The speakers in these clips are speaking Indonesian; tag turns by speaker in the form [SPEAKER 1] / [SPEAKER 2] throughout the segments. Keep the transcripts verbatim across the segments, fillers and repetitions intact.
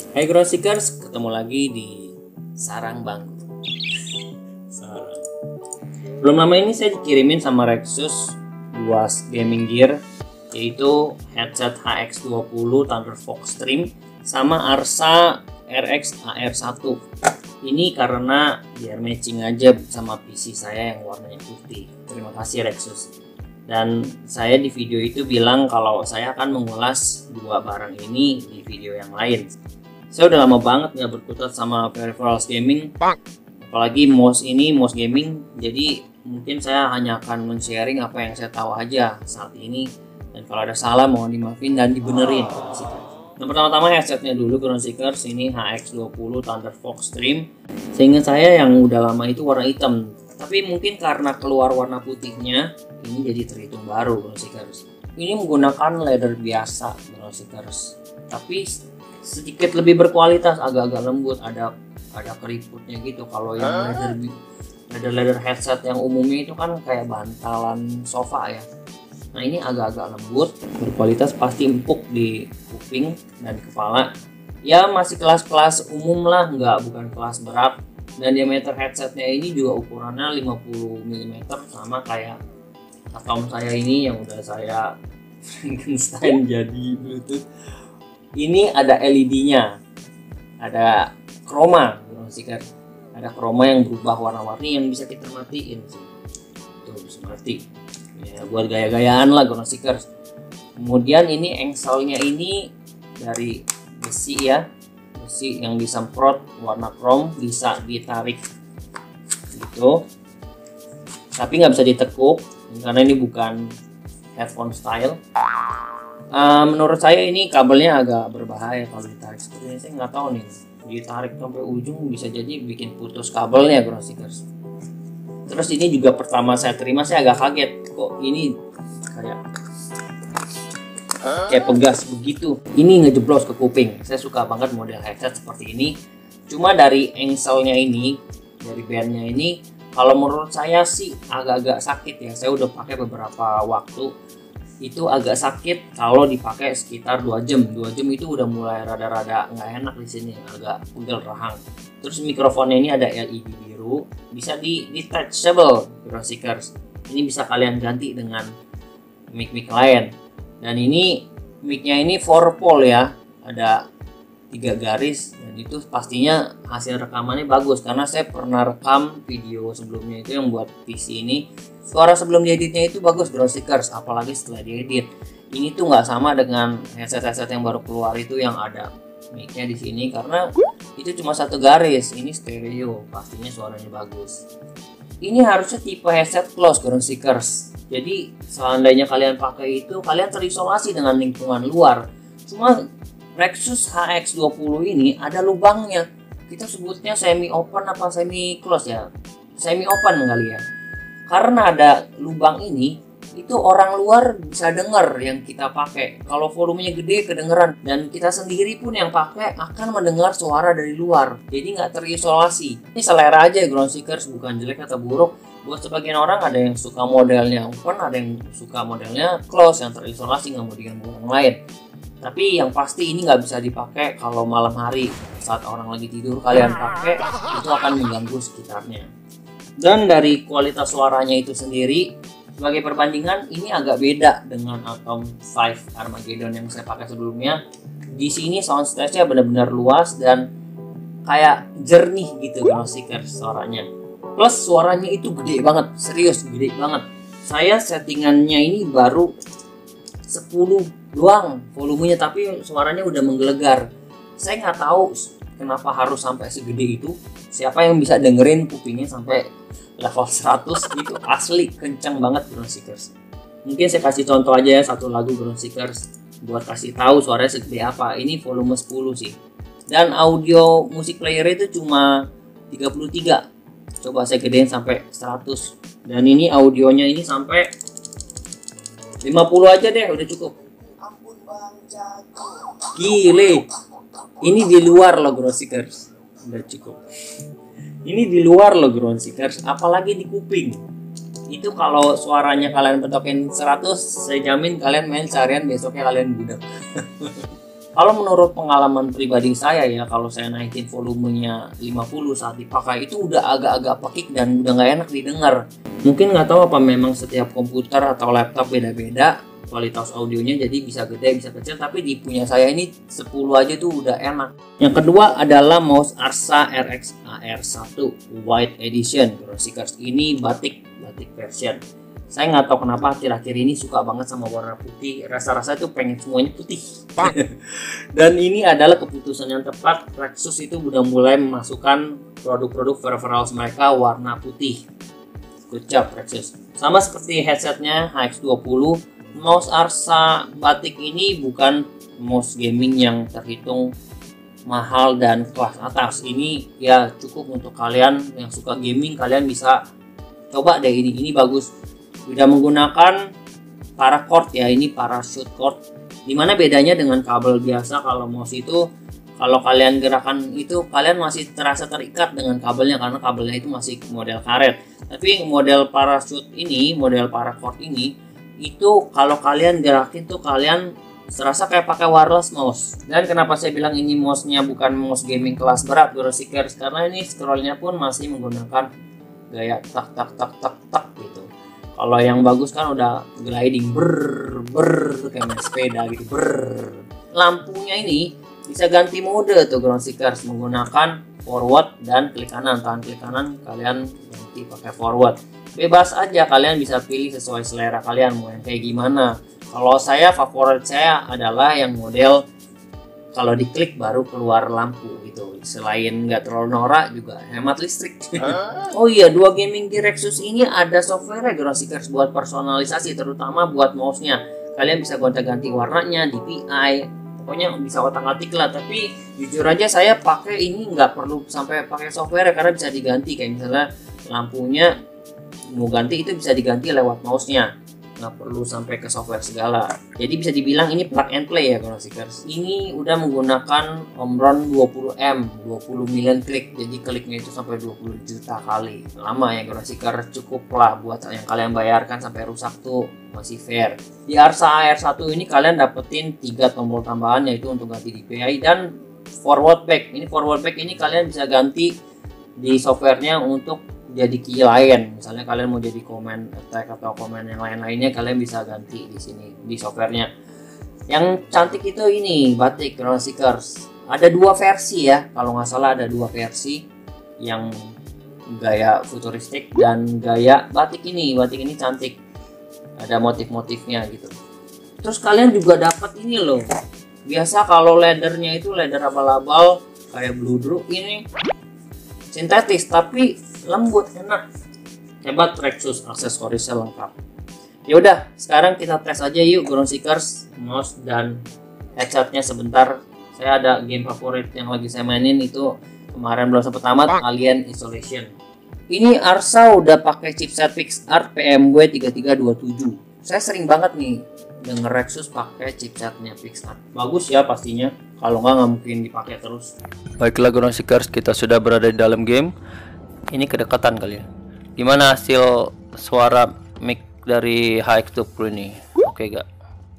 [SPEAKER 1] Hai Ground Seekers, ketemu lagi di Sarang Bangku. Sarang. Belum lama ini saya dikirimin sama Rexus dua gaming gear, yaitu headset H X dua puluh Thunderfox Stream sama Arsa R X A R satu. Ini karena biar matching aja sama P C saya yang warnanya putih. Terima kasih Rexus. Dan saya di video itu bilang kalau saya akan mengulas dua barang ini di video yang lain. Saya udah lama banget gak berkutat sama peripherals gaming, apalagi mouse ini, mouse gaming. Jadi mungkin saya hanya akan men-sharing apa yang saya tahu aja saat ini. Dan kalau ada salah mohon dimaafin dan dibenerin. Nah, pertama-tama headsetnya dulu Ground Seekers, ini H X dua puluh Thunderfox Stream. Seingat saya yang udah lama itu warna hitam, tapi mungkin karena keluar warna putihnya ini jadi terhitung baru Ground Seekers. Ini menggunakan leather biasa Ground Seekers, tapi sedikit lebih berkualitas, agak-agak lembut, ada ada keriputnya gitu. Kalau yang leather leather leather headset yang umumnya itu kan kayak bantalan sofa ya. Nah ini agak-agak lembut, berkualitas, pasti empuk di kuping dan kepala. Ya masih kelas-kelas umum lah, nggak bukan kelas berat. Dan diameter headsetnya ini juga ukurannya lima puluh milimeter, sama kayak Atom saya ini yang udah saya Frankenstein jadi Bluetooth. Ini ada L E D-nya, ada chroma, ada chroma yang berubah warna-warni yang bisa kita matiin. Tuh bisa mati. Ya, buat gaya-gayaan lah Ground Seekers. Kemudian ini engselnya ini dari besi ya, besi yang disemprot warna chrome, bisa ditarik gitu. Tapi nggak bisa ditekuk karena ini bukan headphone style. Uh, menurut saya ini kabelnya agak berbahaya kalau ditarik seperti ini. Saya nggak tahu nih, ditarik sampai ujung bisa jadi bikin putus kabelnya Ground Seekers. Terus ini juga pertama saya terima saya agak kaget, kok ini kayak kayak pegas begitu. Ini ngejeblos ke kuping. Saya suka banget model headset seperti ini. Cuma dari engselnya ini, dari bandnya ini, kalau menurut saya sih agak-agak sakit ya. Saya udah pakai beberapa waktu. Itu agak sakit kalau dipakai sekitar dua jam. dua jam itu udah mulai rada-rada nggak enak di sini, agak pegel rahang. Terus mikrofonnya ini ada L E D biru, bisa di detachable Ground Seekers. Ini bisa kalian ganti dengan mic-mic lain. Dan ini mic-nya ini four pole ya, ada tiga garis, dan itu pastinya hasil rekamannya bagus karena saya pernah rekam video sebelumnya itu yang buat P C ini. Suara sebelum dieditnya itu bagus Ground Seekers, apalagi setelah diedit. Ini tuh nggak sama dengan headset-headset yang baru keluar itu yang ada mic-nya di sini, karena itu cuma satu garis. Ini stereo, pastinya suaranya bagus. Ini harusnya tipe headset close Ground Seekers. Jadi seandainya kalian pakai itu, kalian terisolasi dengan lingkungan luar. Cuma Rexus H X dua puluh ini ada lubangnya. Kita sebutnya semi open apa semi close ya? Semi open kali ya. Karena ada lubang ini, itu orang luar bisa dengar yang kita pakai. Kalau volumenya gede kedengeran, dan kita sendiri pun yang pakai akan mendengar suara dari luar. Jadi nggak terisolasi. Ini selera aja Ground Seekers, bukan jelek atau buruk. Buat sebagian orang ada yang suka modelnya open, ada yang suka modelnya close yang terisolasi, nggak mau diganggu orang lain. Tapi yang pasti ini nggak bisa dipakai kalau malam hari saat orang lagi tidur kalian pakai, itu akan mengganggu sekitarnya. Dan dari kualitas suaranya itu sendiri, sebagai perbandingan ini agak beda dengan Atom lima Armageddon yang saya pakai sebelumnya. Di sini soundstage-nya benar-benar luas dan kayak jernih gitu Ground Seekers suaranya. Plus suaranya itu gede banget, serius gede banget. Saya settingannya ini baru sepuluh doang volumenya, tapi suaranya udah menggelegar. Saya nggak tahu kenapa harus sampai segede itu. Siapa yang bisa dengerin kupingnya sampai level seratus itu, asli kencang banget Ground Seekers. Mungkin saya kasih contoh aja ya, satu lagu Ground Seekers buat kasih tahu suaranya segede apa. Ini volume sepuluh sih. Dan audio musik player itu cuma tiga puluh tiga. Coba saya gedein sampai seratus. Dan ini audionya ini sampai lima puluh aja deh, udah cukup. Gile. Ini di luar loh Ground Seekers. Udah cukup. Ini di luar loh Ground Seekers, apalagi di kuping. Itu kalau suaranya kalian petokin seratus, saya jamin kalian main seharian besoknya kalian budak. Kalau menurut pengalaman pribadi saya ya, kalau saya naikin volumenya lima puluh saat dipakai itu udah agak-agak pekik dan udah nggak enak didengar. Mungkin nggak tahu apa memang setiap komputer atau laptop beda-beda kualitas audionya, jadi bisa gede bisa kecil, tapi di punya saya ini sepuluh aja tuh udah enak. Yang kedua adalah mouse Arsa R X A R satu White Edition Seekers. Ini batik batik version. Saya nggak tahu kenapa akhir-akhir ini suka banget sama warna putih. Rasa-rasa itu pengen semuanya putih. Dan ini adalah keputusan yang tepat. Rexus itu udah mulai memasukkan produk-produk peripherals mereka warna putih. Good job Rexus. Sama seperti headsetnya H X dua puluh, mouse Arsa batik ini bukan mouse gaming yang terhitung mahal dan kelas atas. Ini ya cukup untuk kalian yang suka gaming, kalian bisa coba deh ini. Ini bagus. Sudah menggunakan paracord ya, ini parachute cord. Dimana bedanya dengan kabel biasa, kalau mouse itu kalau kalian gerakan itu kalian masih terasa terikat dengan kabelnya karena kabelnya itu masih model karet. Tapi model parachute ini, model paracord ini itu kalau kalian gerakin tuh kalian serasa kayak pakai wireless mouse. Dan kenapa saya bilang ini mouse-nya bukan mouse gaming kelas berat Seekers, karena ini scrollnya pun masih menggunakan gaya tak tak tak tak tak gitu. Kalau yang bagus kan udah gliding ber ber kayak main sepeda gitu ber. Lampunya ini bisa ganti mode tuh Seekers menggunakan forward dan klik kanan. Tahan klik kanan kalian ganti pakai forward. Bebas aja, kalian bisa pilih sesuai selera kalian mau yang kayak gimana. Kalau saya favorit saya adalah yang model kalau diklik baru keluar lampu gitu. Selain nggak terlalu norak juga hemat listrik. Oh iya, dua gaming di Rexus ini ada software Seekers buat personalisasi, terutama buat mouse-nya. Kalian bisa gonta-ganti warnanya, D P I, pokoknya bisa otak-atik lah. Tapi jujur aja saya pakai ini nggak perlu sampai pakai software karena bisa diganti. Kayak misalnya lampunya mau ganti itu bisa diganti lewat mouse-nya, nggak perlu sampai ke software segala. Jadi bisa dibilang ini plug and play ya Seekers. Ini udah menggunakan Omron dua puluh M, dua puluh million klik, jadi kliknya itu sampai dua puluh juta kali. Lama ya Seekers, cukup lah buat yang kalian bayarkan sampai rusak tuh masih fair. Di Arsa A R satu ini kalian dapetin tiga tombol tambahan, yaitu untuk ganti D P I dan forward back. Ini forward back ini kalian bisa ganti di softwarenya untuk jadi key lain. Misalnya kalian mau jadi comment attack atau comment yang lain-lainnya, kalian bisa ganti di sini di softwarenya. Yang cantik itu ini batik Seekers. Ada dua versi ya, kalau nggak salah ada dua versi, yang gaya futuristik dan gaya batik ini. Batik ini cantik, ada motif-motifnya gitu. Terus kalian juga dapat ini loh. Biasa kalau leathernya itu leather abal-abal kayak bludru, ini sintetis tapi lembut, enak. Hebat Rexus, aksesorisnya lengkap. Ya udah, sekarang kita tes aja yuk Seekers, mouse dan headsetnya sebentar. Saya ada game favorit yang lagi saya mainin itu kemarin belum sempat tamat, Alien Isolation. Ini Arsa udah pakai chipset PixArt P M W tiga tiga dua tujuh. Saya sering banget nih denger Rexus pakai chipsetnya PixArt. Bagus ya pastinya. Kalau nggak nggak mungkin dipakai terus.
[SPEAKER 2] Baiklah Seekers, kita sudah berada di dalam game. Ini kedekatan kali ya. Gimana hasil suara mic dari H X dua puluh ini? Oke gak?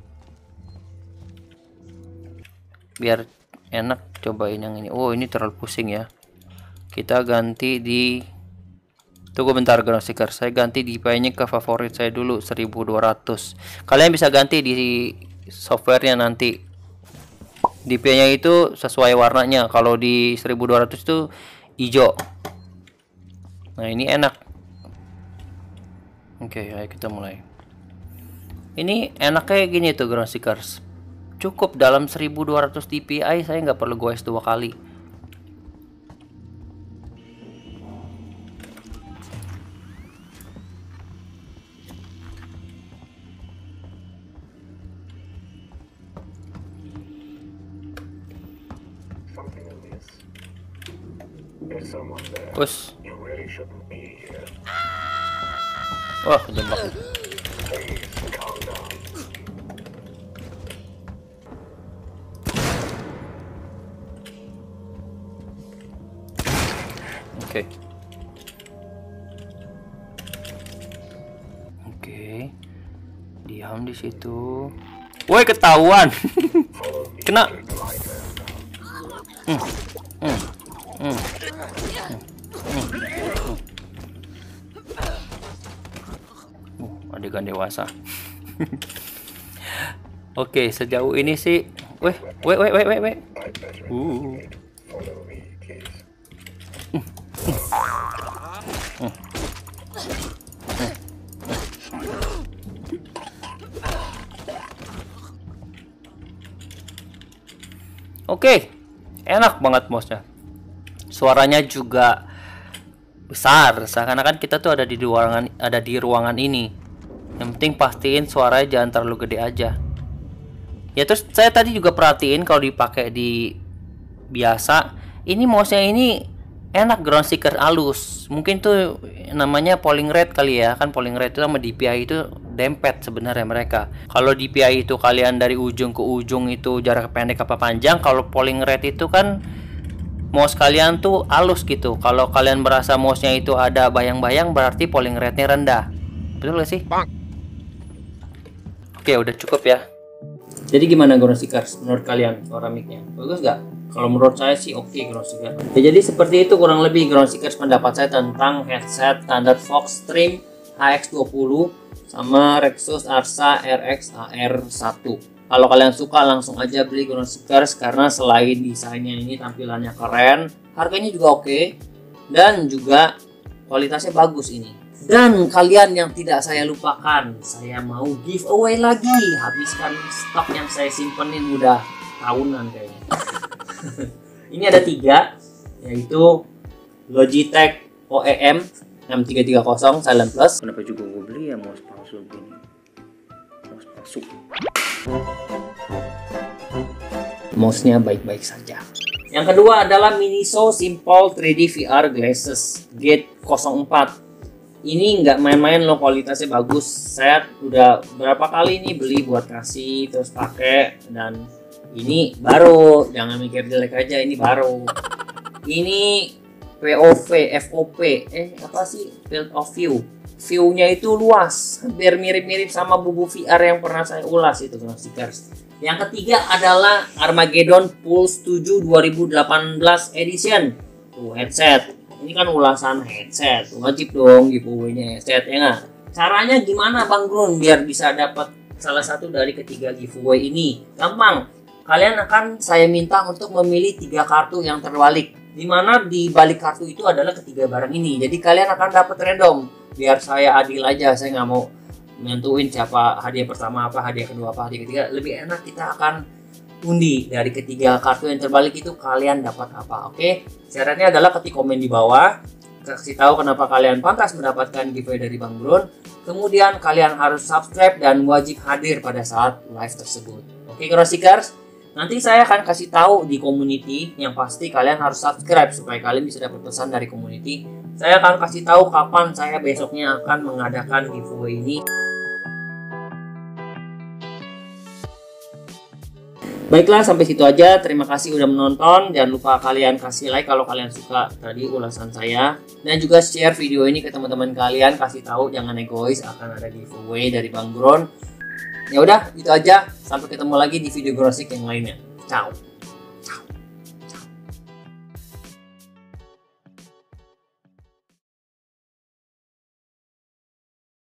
[SPEAKER 2] Biar enak cobain yang ini. Oh ini terlalu pusing ya. Kita ganti di, tunggu bentar Seekers, saya ganti D P I-nya ke favorit saya dulu seribu dua ratus. Kalian bisa ganti di softwarenya nanti. D P I-nya itu sesuai warnanya. Kalau di seribu dua ratus itu hijau. Nah ini enak. Oke, ayo kita mulai. Ini enaknya gini tuh Seekers. Cukup dalam seribu dua ratus D P I saya nggak perlu goes dua kali. Us. Wah, jembak. Oke. Oke. Diam di situ. Woi, ketahuan. Kena. Hmm. Hmm. Hmm. Uh, adegan dewasa. Oke, sejauh ini sih, weh, weh, weh, weh, weh, weh. Uh. Oke, enak banget mouse-nya. Suaranya juga besar, seakan-akan kita tuh ada di ruangan, ada di ruangan ini. Yang penting pastiin suaranya jangan terlalu gede aja. Ya terus saya tadi juga perhatiin kalau dipakai di biasa, ini mouse-nya ini enak, ground sticker halus. Mungkin tuh namanya polling rate kali ya, kan polling rate itu sama D P I itu dempet sebenarnya mereka. Kalau D P I itu kalian dari ujung ke ujung itu jarak pendek apa panjang, kalau polling rate itu kan mouse kalian tuh halus gitu. Kalau kalian merasa mouse-nya itu ada bayang-bayang, berarti polling rate-nya rendah. Betul gak sih? Oke, udah cukup ya.
[SPEAKER 1] Jadi gimana ground stickers menurut kalian suara mic-nya? Bagus nggak? Kalau menurut saya sih oke okay, ground sticker. Ya, jadi seperti itu kurang lebih ground stickers pendapat saya tentang headset standar Vox Stream H X dua puluh sama Rexus Arsa R X A R satu. Kalau kalian suka langsung aja beli ground stickers karena selain desainnya ini tampilannya keren, harganya juga oke okay, dan juga kualitasnya bagus ini. Dan kalian yang tidak saya lupakan, saya mau giveaway lagi. Habiskan stok yang saya simpenin udah tahunan kayaknya. Ini ada tiga, yaitu Logitech O E M enam tiga tiga nol Silent Plus.
[SPEAKER 2] Kenapa juga gue beli ya mouse palsu gini? Mouse palsu.
[SPEAKER 1] Mouse-nya baik-baik saja. Yang kedua adalah Miniso Simple tiga D V R Glasses Gate nol empat. Ini nggak main-main loh, kualitasnya bagus. Saya udah berapa kali ini beli buat kasih terus pakai, dan ini baru, jangan mikir jelek aja, ini baru. Ini P O V, F O P, eh apa sih? Field of View. View-nya itu luas, hampir mirip-mirip sama bubu V R yang pernah saya ulas itu, stickers. Yang ketiga adalah Armageddon Pulse tujuh dua ribu delapan belas Edition. Tuh headset. Ini kan ulasan headset, wajib dong giveaway-nya headset ya nggak? Caranya gimana Bang Grun biar bisa dapat salah satu dari ketiga giveaway ini? Gampang, kalian akan saya minta untuk memilih tiga kartu yang terbalik, dimana di balik kartu itu adalah ketiga barang ini. Jadi kalian akan dapat random, biar saya adil aja, saya nggak mau nentuin siapa hadiah pertama apa, hadiah kedua apa, hadiah ketiga. Lebih enak kita akan undi dari ketiga kartu yang terbalik itu kalian dapat apa. Oke, syaratnya adalah ketik komen di bawah, kasih tahu kenapa kalian pantas mendapatkan giveaway dari Bang Grun. Kemudian kalian harus subscribe dan wajib hadir pada saat live tersebut. Oke ground stickers, nanti saya akan kasih tahu di community. Yang pasti kalian harus subscribe supaya kalian bisa dapat pesan dari community. Saya akan kasih tahu kapan saya besoknya akan mengadakan giveaway ini. Baiklah, sampai situ aja. Terima kasih udah menonton. Jangan lupa kalian kasih like kalau kalian suka tadi ulasan saya, dan juga share video ini ke teman-teman kalian. Kasih tahu jangan egois, akan ada giveaway dari Bang Grun. Ya udah, itu aja. Sampai ketemu lagi di video Grosik yang lainnya. Ciao.